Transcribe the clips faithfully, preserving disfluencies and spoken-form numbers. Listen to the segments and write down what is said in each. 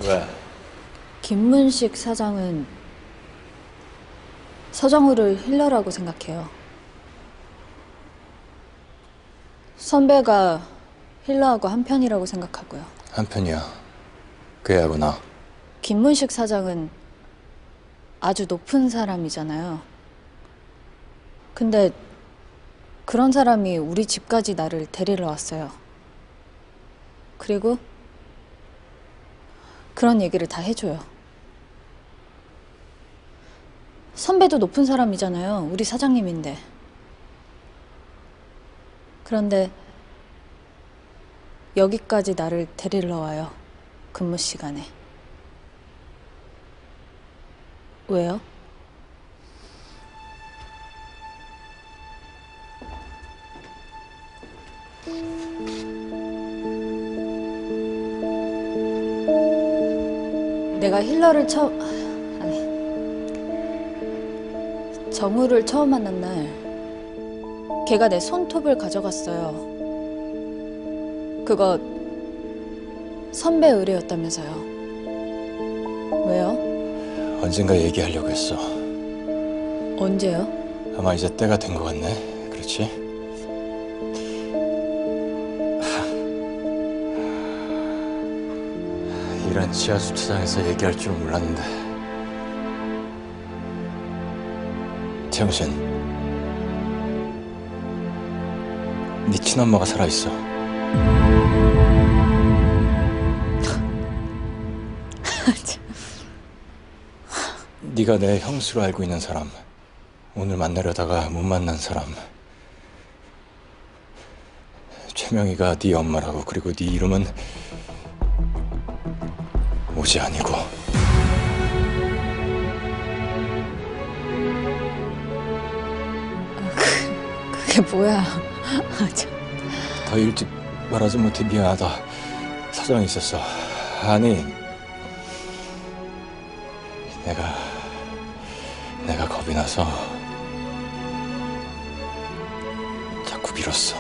왜? 김문식 사장은 서정우를 힐러라고 생각해요. 선배가 힐러하고 한편이라고 생각하고요. 한편이야. 그 애하고 나. 김문식 사장은 아주 높은 사람이잖아요. 근데 그런 사람이 우리 집까지 나를 데리러 왔어요. 그리고 그런 얘기를 다 해줘요. 선배도 높은 사람이잖아요. 우리 사장님인데. 그런데 여기까지 나를 데리러 와요. 근무 시간에. 왜요? 내가 힐러를 처음... 아니... 정우를 처음 만난 날 걔가 내 손톱을 가져갔어요. 그거 선배 의뢰였다면서요. 왜요? 언젠가 얘기하려고 했어. 언제요? 아마 이제 때가 된 것 같네. 그렇지? 이런 지하 주차장에서 얘기할 줄 몰랐는데. 태영신, 네 친엄마가 살아있어. 네가 내 형수로 알고 있는 사람, 오늘 만나려다가 못 만난 사람, 최명희가 네 엄마라고. 그리고 네 이름은 오지 아니고. 그, 그게 뭐야. 더 일찍 말하지 못해 미안하다. 사정이 있었어. 아니, 내가 내가 겁이 나서 자꾸 빌었어.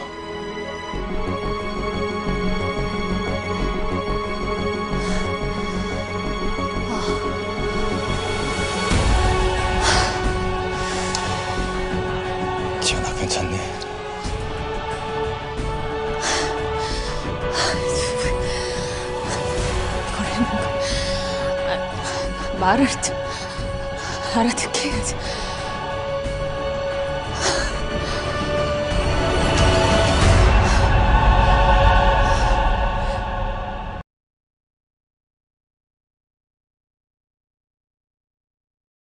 지연아, 괜찮니? 말을 좀 알아듣게 해야지.